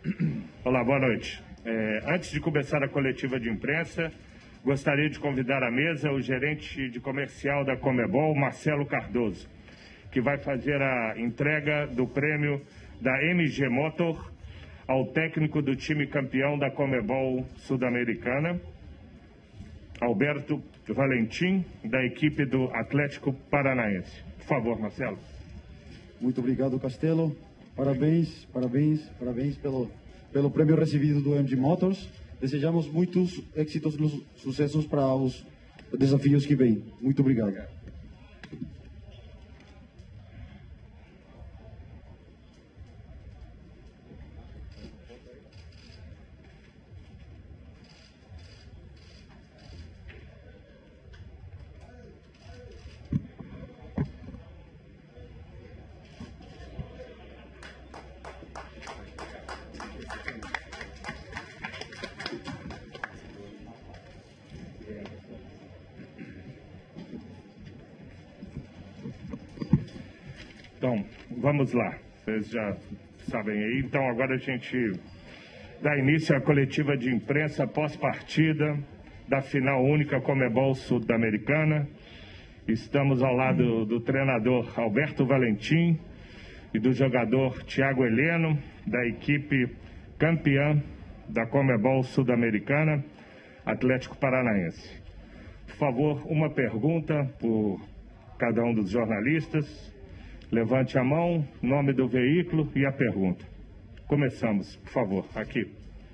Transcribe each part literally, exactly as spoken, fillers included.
Olá, boa noite. É, antes de começar a coletiva de imprensa, gostaria de convidar à mesa o gerente de comercial da Conmebol, Marcelo Cardoso, que vai fazer a entrega do prêmio da M G Motor ao técnico do time campeão da Conmebol Sul-Americana, Alberto Valentim, da equipe do Atlético Paranaense. Por favor, Marcelo. Muito obrigado, Castelo. Parabéns, parabéns, parabéns pelo, pelo prêmio recebido do M G Motors. Desejamos muitos êxitos e sucessos para os desafios que vêm. Muito obrigado. Então, vamos lá. Vocês já sabem aí. Então, agora a gente dá início à coletiva de imprensa pós-partida da final única Conmebol Sul-Americana. Estamos ao lado do treinador Alberto Valentim e do jogador Thiago Heleno, da equipe campeã da Conmebol Sul-Americana, Atlético Paranaense. Por favor, uma pergunta por cada um dos jornalistas. Levante a mão, nome do veículo e a pergunta. Começamos, por favor, aqui.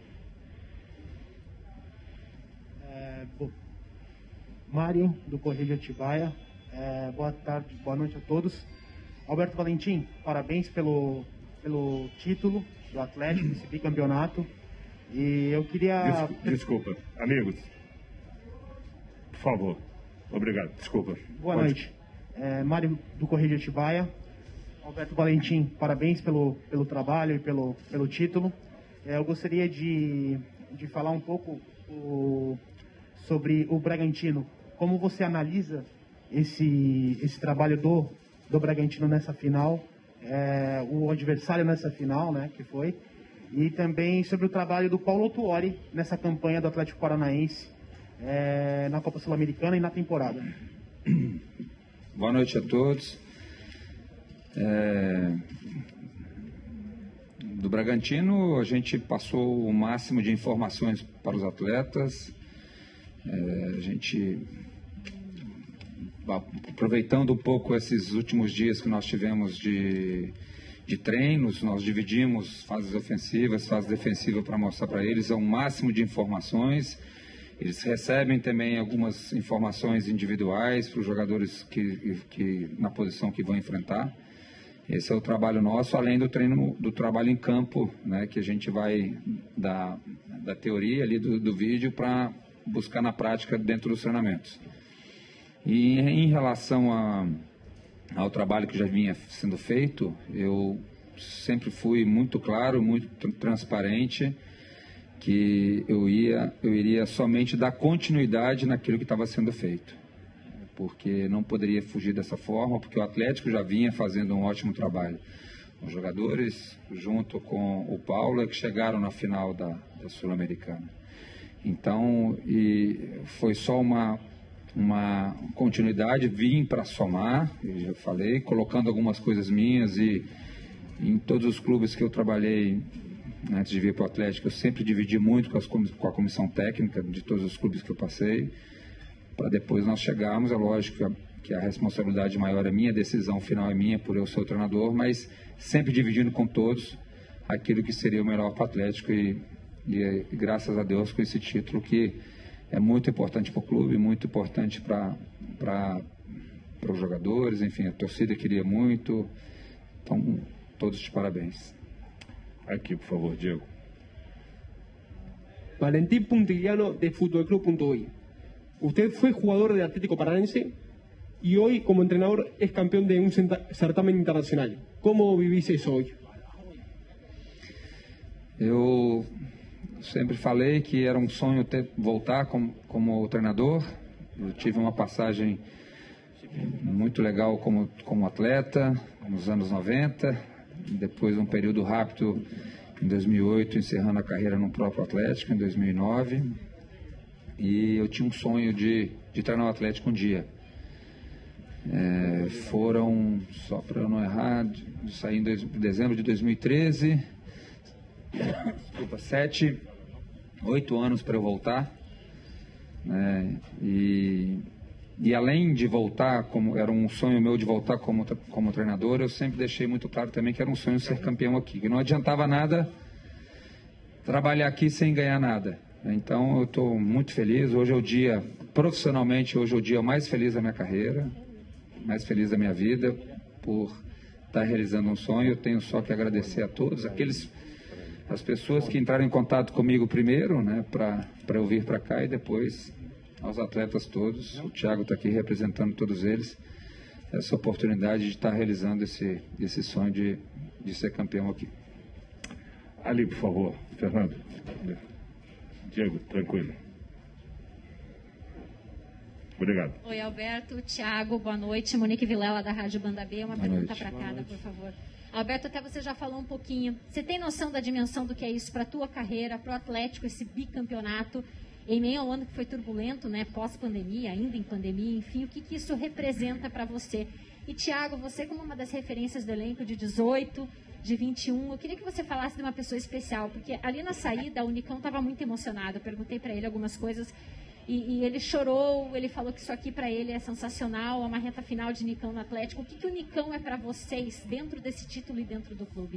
É, Mário, do Correio de Atibaia. É, boa tarde, boa noite a todos. Alberto Valentim, parabéns pelo, pelo título do Atlético, esse bicampeonato. E eu queria... Des, desculpa, amigos. Por favor. Obrigado, desculpa. Boa Pode. noite. É, Mário, do Correio de Atibaia. Alberto Valentim, parabéns pelo, pelo trabalho e pelo, pelo título. É, eu gostaria de, de falar um pouco o, sobre o Bragantino. Como você analisa esse, esse trabalho do, do Bragantino nessa final, é, o adversário nessa final, né, que foi, e também sobre o trabalho do Paulo Autuori nessa campanha do Atlético Paranaense é, na Copa Sul-Americana e na temporada. Boa noite a todos. É... Do Bragantino, a gente passou o máximo de informações para os atletas. É... A gente, aproveitando um pouco esses últimos dias que nós tivemos de, de treinos, nós dividimos fases ofensivas, fases defensivas para mostrar para eles o máximo de informações. Eles recebem também algumas informações individuais para os jogadores que, que, na posição que vão enfrentar. Esse é o trabalho nosso, além do treino, do trabalho em campo, né, que a gente vai da, da teoria ali do, do vídeo para buscar na prática dentro dos treinamentos. E em relação a, ao trabalho que já vinha sendo feito, eu sempre fui muito claro, muito transparente, que eu, ia, eu iria somente dar continuidade naquilo que estava sendo feito, porque não poderia fugir dessa forma, porque o Atlético já vinha fazendo um ótimo trabalho. Os jogadores, junto com o Paulo, que chegaram na final da, da Sul-Americana. Então, e foi só uma, uma continuidade, vim para somar, eu já falei, colocando algumas coisas minhas, e em todos os clubes que eu trabalhei, antes de vir para o Atlético, eu sempre dividi muito com, as, com a comissão técnica de todos os clubes que eu passei, para depois nós chegarmos. É lógico que a, que a responsabilidade maior é minha, a decisão final é minha por eu ser o treinador, mas sempre dividindo com todos aquilo que seria o melhor para o Atlético, e, e, e graças a Deus com esse título que é muito importante para o clube, muito importante para para os jogadores, enfim, a torcida queria muito. Então, todos de parabéns. Aqui, por favor, Diego. Valentín Puntigliano, de Fútbol Club punto uy. Usted fue jugador del Atlético Paranaense y hoy, como entrenador, es campeón de un certamen internacional. ¿Cómo vivís eso hoy? Eu sempre falei que era um sonho ter, voltar como, como treinador. Eu tive uma passagem muito legal como, como atleta nos anos noventa, depois um período rápido em dois mil e oito, encerrando a carreira no próprio Atlético, em dois mil e nove. E eu tinha um sonho de, de treinar o Atlético um dia. É, foram, só para eu não errar, de, de sair em dois, dezembro de dois mil e treze, desculpa, sete, oito anos para eu voltar, né, e, e além de voltar, como era um sonho meu de voltar como, como treinador, eu sempre deixei muito claro também que era um sonho ser campeão aqui, que não adiantava nada trabalhar aqui sem ganhar nada. Então eu estou muito feliz, hoje é o dia, profissionalmente, hoje é o dia mais feliz da minha carreira, mais feliz da minha vida, por estar realizando um sonho. Eu tenho só que agradecer a todos, aqueles, as pessoas que entraram em contato comigo primeiro, né, para eu vir para cá, e depois aos atletas todos. O Thiago está aqui representando todos eles, essa oportunidade de estar realizando esse, esse sonho de, de ser campeão aqui. Ali, por favor, Fernando. Diego, tranquilo. Obrigado. Oi, Alberto, Thiago, boa noite. Monique Vilela, da Rádio Banda B. Uma boa pergunta para cada, por favor. Alberto, até você já falou um pouquinho. Você tem noção da dimensão do que é isso para a tua carreira, para o Atlético, esse bicampeonato, em meio ao ano que foi turbulento, né, pós-pandemia, ainda em pandemia, enfim, o que, que isso representa para você? E, Thiago, você como uma das referências do elenco de dezoito, de vinte e um, eu queria que você falasse de uma pessoa especial, porque ali na saída o Nicão estava muito emocionado. Eu perguntei para ele algumas coisas e, e ele chorou, ele falou que isso aqui para ele é sensacional, é uma reta final de Nicão no Atlético. O que, que o Nicão é para vocês dentro desse título e dentro do clube?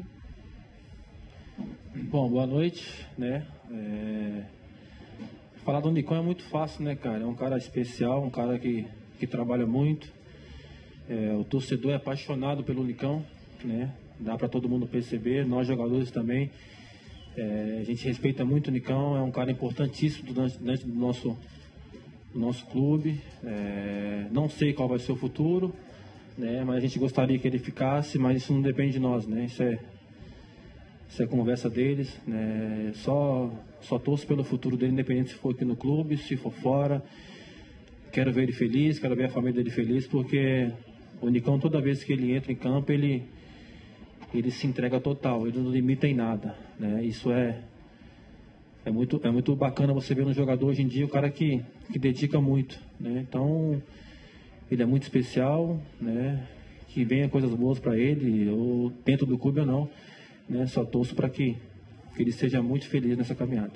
Bom, boa noite, né? É... Falar do Nicão é muito fácil, né, cara? É um cara especial, um cara que, que trabalha muito. É, o torcedor é apaixonado pelo Nicão, né? Dá para todo mundo perceber, nós jogadores também. É, a gente respeita muito o Nicão, é um cara importantíssimo dentro do nosso, do nosso clube. É, não sei qual vai ser o futuro, né? Mas a gente gostaria que ele ficasse, mas isso não depende de nós, né? Isso é, isso é conversa deles, né? Só, só torço pelo futuro dele, independente se for aqui no clube, se for fora. Quero ver ele feliz, quero ver a família dele feliz, porque o Nicão, toda vez que ele entra em campo, ele, ele se entrega total, ele não limita em nada, né? Isso é, é, muito, é muito bacana você ver no jogador hoje em dia, o cara que, que dedica muito, né? Então, ele é muito especial, né? Que venha coisas boas para ele, ou dentro do clube ou não, né? Só torço para que, que ele seja muito feliz nessa caminhada.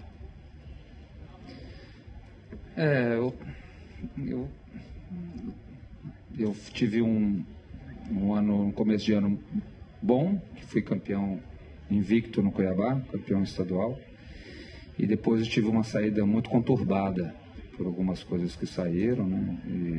É, eu... eu... Eu tive um, um ano, um começo de ano bom, que fui campeão invicto no Cuiabá, campeão estadual. E depois eu tive uma saída muito conturbada por algumas coisas que saíram, né?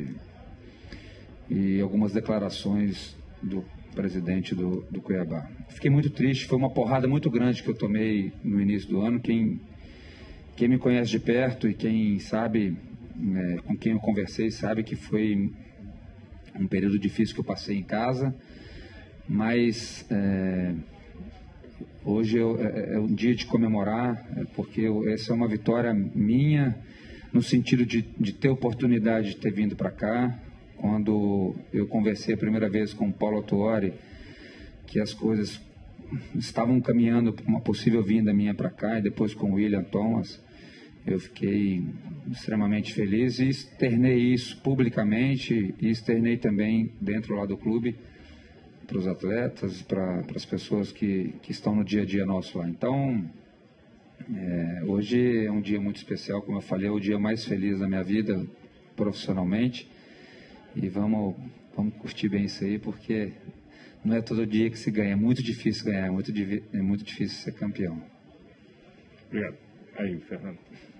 E, e algumas declarações do presidente do, do Cuiabá. Fiquei muito triste, foi uma porrada muito grande que eu tomei no início do ano. Quem, quem me conhece de perto e quem sabe, é, com quem eu conversei, sabe que foi um período difícil que eu passei em casa, mas é, hoje eu, é, é um dia de comemorar, é, porque eu, essa é uma vitória minha, no sentido de, de ter oportunidade de ter vindo para cá. Quando eu conversei a primeira vez com o Paulo Autuori, que as coisas estavam caminhando para uma possível vinda minha para cá, e depois com o William Thomas, eu fiquei extremamente feliz e externei isso publicamente e externei também dentro lá do clube para os atletas, para as pessoas que, que estão no dia a dia nosso lá. Então, é, hoje é um dia muito especial, como eu falei, é o dia mais feliz da minha vida profissionalmente, e vamos, vamos curtir bem isso aí, porque não é todo dia que se ganha, é muito difícil ganhar, é muito, é muito difícil ser campeão. Obrigado. Aí, Fernando.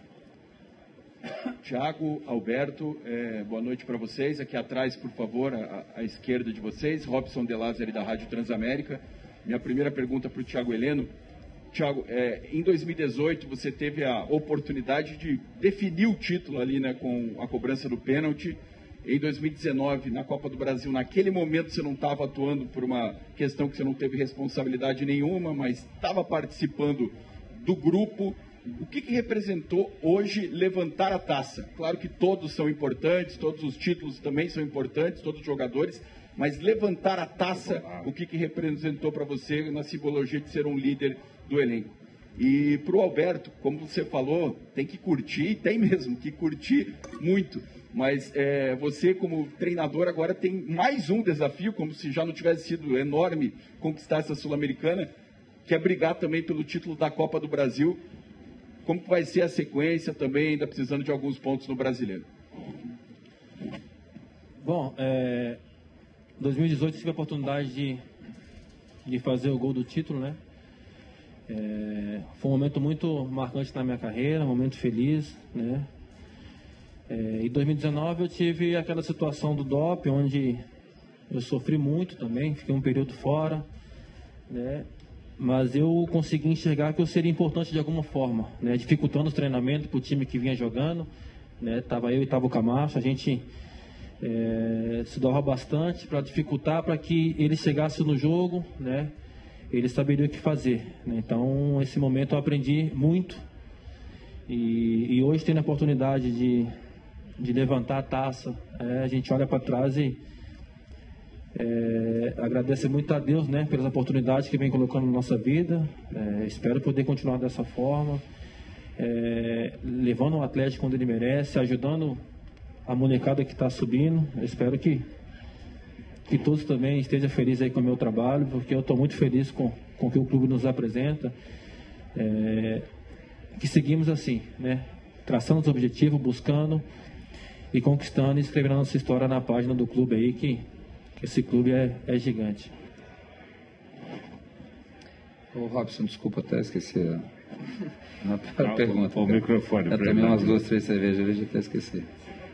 Thiago, Alberto, é, boa noite para vocês. Aqui atrás, por favor, à, à esquerda de vocês, Robson De Lázari, da Rádio Transamérica. Minha primeira pergunta para o Thiago Heleno. Thiago, é, em dois mil e dezoito você teve a oportunidade de definir o título ali, né, com a cobrança do pênalti. Em dois mil e dezenove, na Copa do Brasil, naquele momento você não estava atuando por uma questão que você não teve responsabilidade nenhuma, mas estava participando do grupo. O que, que representou hoje levantar a taça? Claro que todos são importantes, todos os títulos também são importantes, todos os jogadores, mas levantar a taça, o que, que representou para você na simbologia de ser um líder do elenco? E para o Alberto, como você falou, tem que curtir, tem mesmo que curtir muito. Mas é, você, como treinador, agora tem mais um desafio, como se já não tivesse sido enorme conquistar essa Sul-Americana, que é brigar também pelo título da Copa do Brasil. Como que vai ser a sequência também, ainda precisando de alguns pontos no Brasileiro? Bom, é, em dois mil e dezoito tive a oportunidade de, de fazer o gol do título, né? É, foi um momento muito marcante na minha carreira, um momento feliz, né? É, em dois mil e dezenove eu tive aquela situação do doping, onde eu sofri muito também, fiquei um período fora, né? Mas eu consegui enxergar que eu seria importante de alguma forma, né? Dificultando os treinamentos para o time que vinha jogando, né? Tava eu e tava o Camacho, a gente é, se doava bastante para dificultar, para que ele chegasse no jogo, né? Ele saberia o que fazer, né? Então, nesse momento eu aprendi muito e, e hoje tendo a oportunidade de, de levantar a taça, é, a gente olha para trás e é, agradece muito a Deus, né, pelas oportunidades que vem colocando na nossa vida. É, espero poder continuar dessa forma, é, levando o Atlético onde ele merece, ajudando a molecada que está subindo. Eu espero que que todos também estejam felizes aí com o meu trabalho, porque eu estou muito feliz com, com o que o clube nos apresenta, é, que seguimos assim, né, traçando os objetivos, buscando e conquistando e escrevendo a nossa história na página do clube aí, que, que esse clube é, é gigante. Ô Robson, desculpa, até esqueci a, a, a ah, pergunta. O, o microfone. Eu tomei umas duas, três cervejas ali, já até esqueci.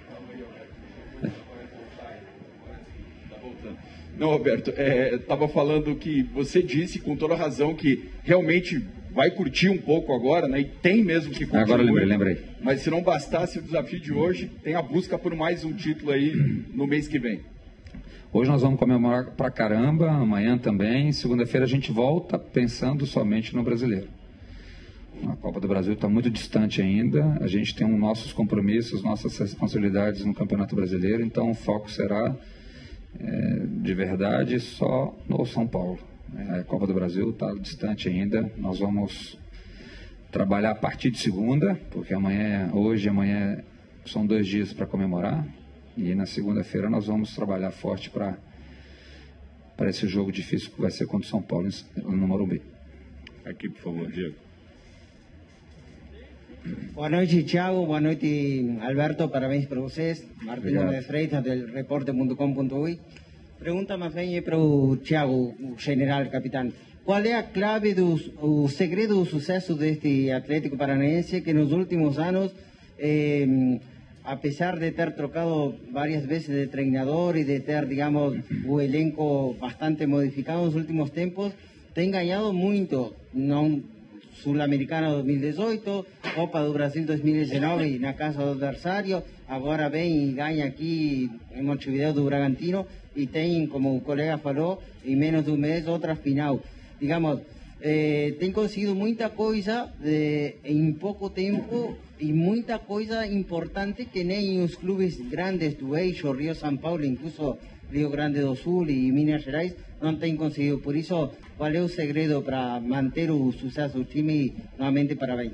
Não, Roberto, estava é, falando que você disse com toda razão que realmente vai curtir um pouco agora, né? E tem mesmo que curtir. Agora lembrei, muito, lembrei. Mas se não bastasse o desafio de hoje, tem a busca por mais um título aí no mês que vem. Hoje nós vamos comemorar pra caramba, amanhã também. Segunda-feira a gente volta pensando somente no Brasileiro. A Copa do Brasil está muito distante ainda. A gente tem um, nossos compromissos, nossas responsabilidades no Campeonato Brasileiro. Então o foco será É, de verdade só no São Paulo. É, a Copa do Brasil está distante ainda. Nós vamos trabalhar a partir de segunda, porque amanhã, hoje e amanhã são dois dias para comemorar, e na segunda-feira nós vamos trabalhar forte para para esse jogo difícil que vai ser contra o São Paulo no Morumbi. Aqui, por favor, Diego. Boa noite, Thiago. Boa noite, Alberto. Parabéns para vocês. Martino de Freitas, del repórter ponto com ponto ui. Pergunta mais bem para o Thiago, o general, capitão. Qual é a clave, do, o segredo do sucesso deste Atlético Paranaense que nos últimos anos, eh, apesar de ter trocado várias vezes de treinador e de ter, digamos, o elenco bastante modificado nos últimos tempos, tem ganhado muito? Não Sul-Americana dois mil e dezoito, Copa do Brasil dois mil e dezenove na casa do adversário, agora vem e ganha aqui em Montevideo do Bragantino e tem, como o colega falou, em menos de um mês outra final. Digamos, eh, tem conseguido muita coisa de, em pouco tempo e muita coisa importante que nem os clubes grandes do eixo, Rio São Paulo, incluso Rio Grande do Sul e Minas Gerais, não tem conseguido. Por isso, qual é o segredo para manter o sucesso do time? Novamente, parabéns.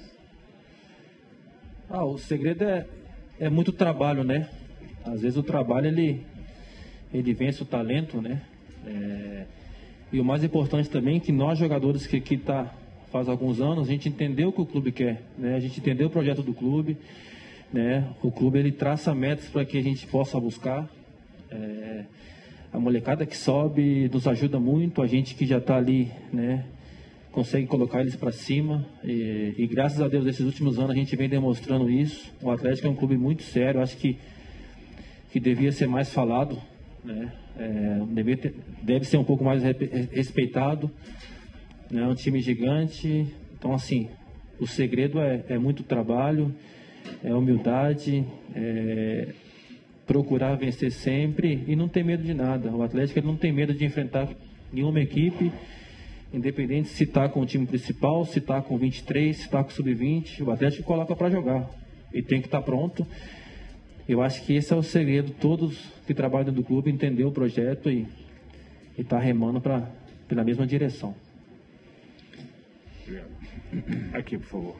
Ah, o segredo é, é muito trabalho, né? Às vezes o trabalho, ele, ele vence o talento, né? É, e o mais importante também é que nós, jogadores que aqui tá faz alguns anos, a gente entendeu o que o clube quer, né? A gente entendeu o projeto do clube, né? O clube, ele traça metas para que a gente possa buscar. É, a molecada que sobe nos ajuda muito, a gente que já está ali, né, consegue colocar eles para cima e, e graças a Deus, nesses últimos anos a gente vem demonstrando isso. O Atlético é um clube muito sério, acho que, que devia ser mais falado, né, é, deve, ter, deve ser um pouco mais respeitado, né, é um time gigante. Então, assim, o segredo é, é muito trabalho, é humildade, é procurar vencer sempre e não ter medo de nada. O Atlético ele não tem medo de enfrentar nenhuma equipe, independente se está com o time principal, se está com vinte e três, se está com sub vinte, o Atlético coloca para jogar e tem que estar tá pronto. Eu acho que esse é o segredo. Todos que trabalham do clube entender o projeto e estar tá remando pra, pela mesma direção. Obrigado. Aqui, por favor.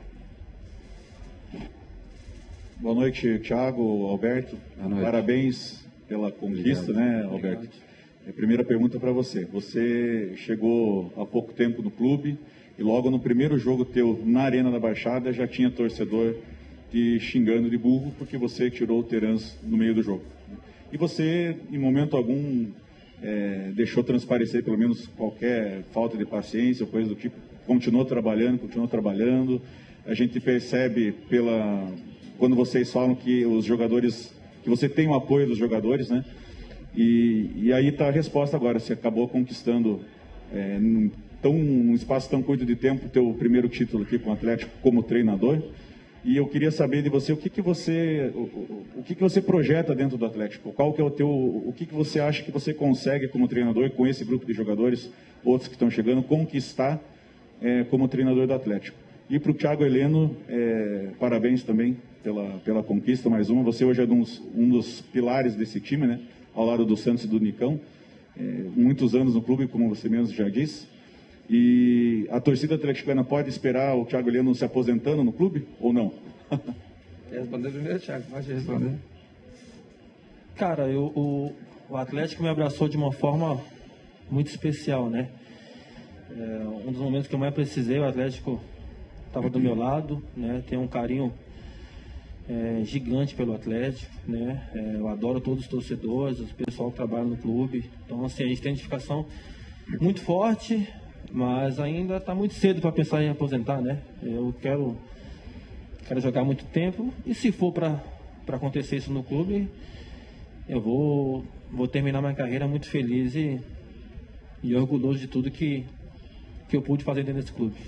Boa noite, Thiago, Alberto. Boa noite. Parabéns pela conquista, Obrigado. né, Alberto? Obrigado. A primeira pergunta para você. Você chegou há pouco tempo no clube e logo no primeiro jogo teu na Arena da Baixada já tinha torcedor te xingando de burro porque você tirou o Terans no meio do jogo. E você, em momento algum, é, deixou transparecer pelo menos qualquer falta de paciência ou coisa do tipo. Continuou trabalhando, continuou trabalhando. A gente percebe pela... quando vocês falam que os jogadores... que você tem o apoio dos jogadores, né? E, e aí está a resposta agora. Você acabou conquistando, é, num, tão, num espaço tão curto de tempo, o teu primeiro título aqui com o Atlético como treinador. E eu queria saber de você o que que você, o, o, o que que você projeta dentro do Atlético. Qual que é o teu, o que que você acha que você consegue como treinador com esse grupo de jogadores, outros que estão chegando, conquistar é, como treinador do Atlético. E para o Thiago Heleno, é, parabéns também pela, pela conquista, mais uma. Você hoje é um dos, um dos pilares desse time, né? Ao lado do Santos e do Nicão, é, muitos anos no clube, como você mesmo já disse. E a torcida atleticana pode esperar o Thiago Heleno se aposentando no clube ou não? Quer responder primeiro, Thiago? Pode responder. Cara, eu, o, o Atlético me abraçou de uma forma muito especial, né? É, um dos momentos que eu mais precisei, o Atlético estava do meu lado, né? Tenho um carinho É, gigante pelo Atlético, né? É, eu adoro todos os torcedores, o pessoal que trabalha no clube. Então, assim, a gente tem identificação muito forte, mas ainda está muito cedo para pensar em aposentar, né? Eu quero, quero jogar muito tempo e se for para para acontecer isso no clube, eu vou vou terminar minha carreira muito feliz e, e orgulhoso de tudo que que eu pude fazer dentro desse clube.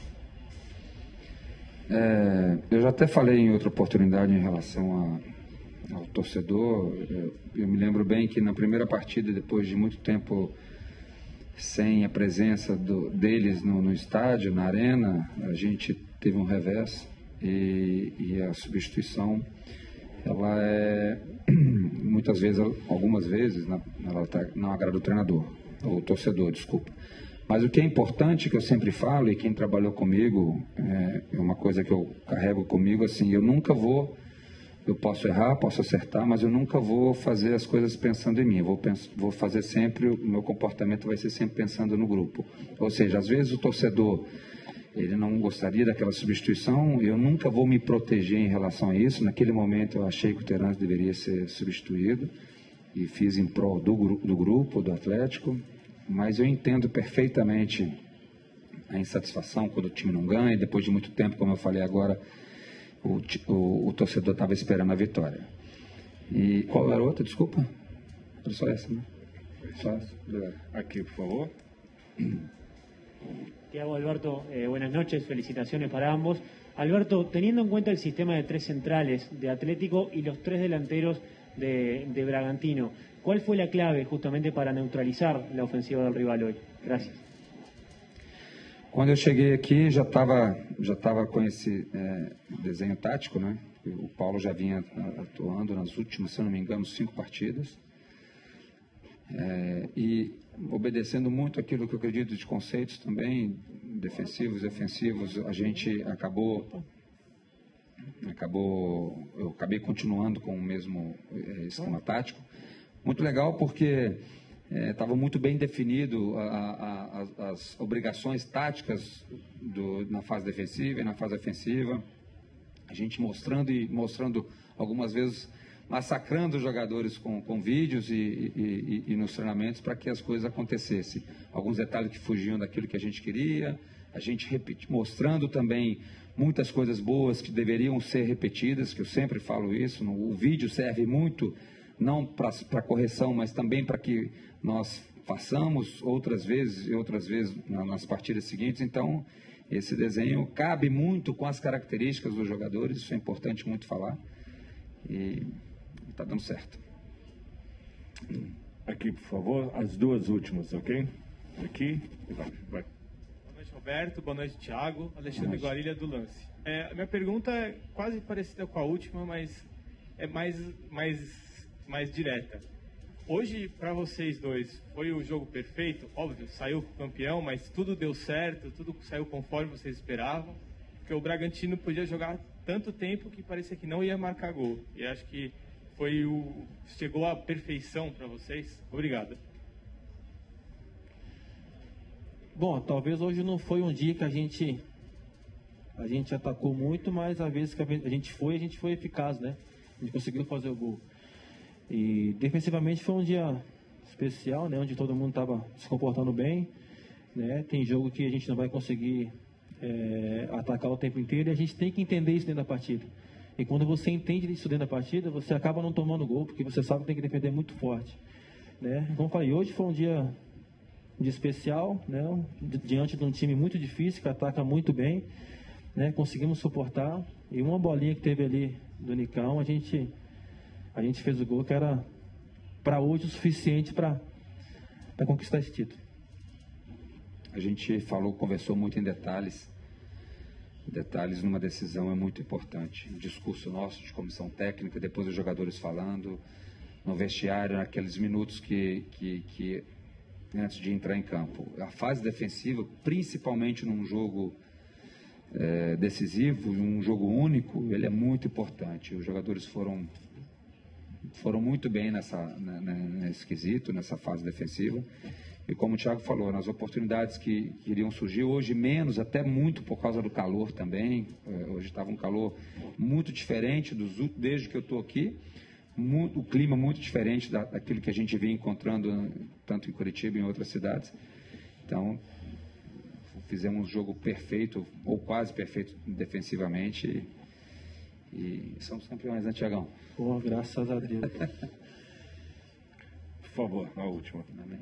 É, eu já até falei em outra oportunidade em relação a, ao torcedor. Eu, eu me lembro bem que na primeira partida, depois de muito tempo sem a presença do, deles no, no estádio, na arena, a gente teve um revés e, e a substituição, ela é, muitas vezes, algumas vezes, ela tá, não agrada o treinador, o torcedor, desculpa. Mas o que é importante, que eu sempre falo, e quem trabalhou comigo, é uma coisa que eu carrego comigo, assim, eu nunca vou, eu posso errar, posso acertar, mas eu nunca vou fazer as coisas pensando em mim, eu vou, pens, vou fazer sempre, o meu comportamento vai ser sempre pensando no grupo. Ou seja, às vezes o torcedor, ele não gostaria daquela substituição, eu nunca vou me proteger em relação a isso. Naquele momento eu achei que o Terans deveria ser substituído, e fiz em prol do, do grupo, do Atlético. Mas eu entendo perfeitamente a insatisfação quando o time não ganha. Depois de muito tempo, como eu falei agora, o, o, o torcedor estava esperando a vitória. E qual era a outra? Desculpa. Era só essa, né? Só essa. Aqui, por favor. Thiago, Alberto, eh, buenas noches, felicitaciones para ambos. Alberto, teniendo en cuenta el sistema de tres centrales de Atlético y los tres delanteros de, de Bragantino, ¿cuál fue la clave justamente para neutralizar la ofensiva del rival hoy? Gracias. Quando eu cheguei aqui, já estava já tava com esse é, desenho tático, né? O Paulo já vinha atuando nas últimas, se eu não me engano, cinco partidas. É, e obedecendo muito aquilo que eu acredito de conceitos também, defensivos e ofensivos, a gente acabou, acabou eu acabei continuando com o mesmo é, esquema tático. Muito legal porque estava é, muito bem definido a, a, a, as obrigações táticas do, na fase defensiva e na fase ofensiva. A gente mostrando e mostrando algumas vezes, massacrando os jogadores com, com vídeos e, e, e, e nos treinamentos para que as coisas acontecessem. Alguns detalhes que fugiam daquilo que a gente queria, a gente repeti, mostrando também muitas coisas boas que deveriam ser repetidas, que eu sempre falo isso. No, o vídeo serve muito não para correção, mas também para que nós façamos outras vezes e outras vezes na, nas partidas seguintes. Então, esse desenho cabe muito com as características dos jogadores, isso é importante muito falar, e está dando certo. Aqui, por favor, as duas últimas, ok? Aqui, e vai, vai. Boa noite, Roberto. Boa noite, Thiago. Alexandre Guarilha, do Lance. É, a minha pergunta é quase parecida com a última, mas é mais... mais mais direta. Hoje, para vocês dois, foi o jogo perfeito? Óbvio, saiu campeão, mas tudo deu certo, tudo saiu conforme vocês esperavam. porque o Bragantino podia jogar tanto tempo que parecia que não ia marcar gol. E acho que foi o chegou à perfeição para vocês. Obrigado. Bom, talvez hoje não foi um dia que a gente a gente atacou muito, mas às vezes que a gente foi, a gente foi eficaz, né? A gente conseguiu fazer o gol. E defensivamente foi um dia especial, né? Onde todo mundo estava se comportando bem, né? Tem jogo que a gente não vai conseguir é, atacar o tempo inteiro e a gente tem que entender isso dentro da partida. E quando você entende isso dentro da partida, você acaba não tomando gol, porque você sabe que tem que defender muito forte, né? Como eu falei, hoje foi um dia de especial, né? Diante de um time muito difícil, que ataca muito bem, né? Conseguimos suportar, e uma bolinha que teve ali do Nicão, a gente, a gente fez o gol que era para hoje o suficiente para conquistar esse título. A gente falou, conversou muito em detalhes. Detalhes numa decisão é muito importante. O discurso nosso de comissão técnica, depois os jogadores falando, no vestiário, naqueles minutos que, que, que antes de entrar em campo. A fase defensiva, principalmente num jogo é, decisivo, um jogo único, ele é muito importante. Os jogadores foram, foram muito bem nessa, na, na, nesse quesito, nessa fase defensiva. E como o Thiago falou, nas oportunidades que, que iriam surgir, hoje menos, até muito por causa do calor também. Hoje estava um calor muito diferente dos, desde que eu estou aqui. Muito, o clima muito diferente da, daquilo que a gente vinha encontrando tanto em Curitiba e em outras cidades. Então, fizemos um jogo perfeito, ou quase perfeito defensivamente, e, e somos campeões, né, Thiagão? Oh, graças a Deus. Por favor, a última. Amém.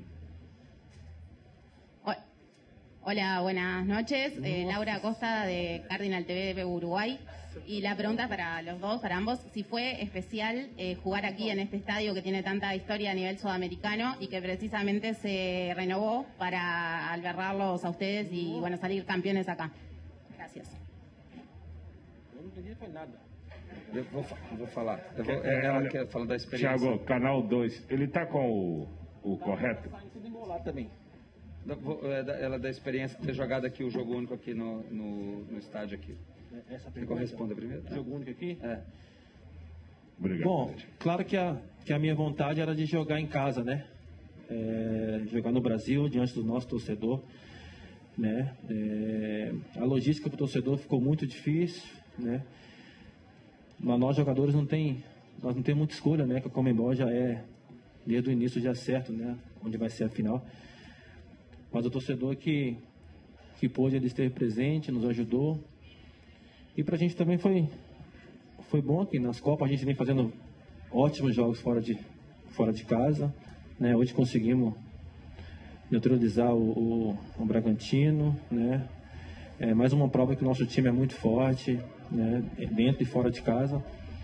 Hola, buenas noches. Eh, Laura Acosta de Cardinal T V de Uruguay. Y la pregunta para los dos, para ambos, si fue especial eh, jugar aquí en este estadio que tiene tanta historia a nivel sudamericano y que precisamente se renovó para albergarlos a ustedes y bueno, salir campeones acá. Gracias. Eu não entendi foi nada. Eu vou, vou falar. Eu vou, é, ela quer falar da experiência. Thiago, canal dois, ele está com o, o correto? Tudo embolado também. Ela da experiência de ter jogado aqui o jogo único aqui no, no, no estádio aqui. Essa Quer que eu responda primeiro? Jogo único aqui? É. Obrigado. Bom, claro que a, que a minha vontade era de jogar em casa, né? É, jogar no Brasil, diante do nosso torcedor, né? É, a logística para o torcedor ficou muito difícil, né? Mas nós jogadores não tem, nós não temos muita escolha, né? Que a Conmebol já é, desde o início já é certo, né? Onde vai ser a final. Mas o torcedor que, que pôde, ele esteve presente, nos ajudou. E para a gente também foi, foi bom aqui nas Copas, a gente vem fazendo ótimos jogos fora de, fora de casa, né? Hoje conseguimos neutralizar o, o, o Bragantino, né? É mais uma prova que o nosso time é muito forte, né? Dentro e fora de casa.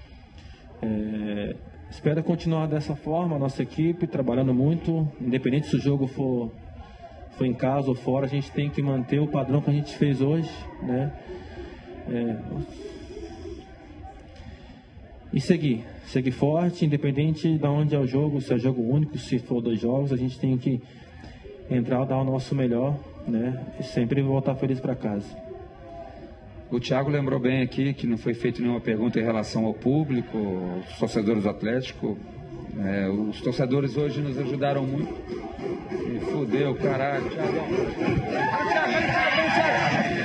É, espero continuar dessa forma, a nossa equipe, trabalhando muito, independente se o jogo for... foi em casa ou fora, a gente tem que manter o padrão que a gente fez hoje, né? É... E seguir, seguir forte, independente de onde é o jogo, se é jogo único, se for dois jogos, a gente tem que entrar, dar o nosso melhor, né? E sempre voltar feliz para casa. O Thiago lembrou bem aqui que não foi feita nenhuma pergunta em relação ao público, aos torcedores do Atlético. É, os torcedores hoje nos ajudaram muito. E fudeu, caralho. Thiago.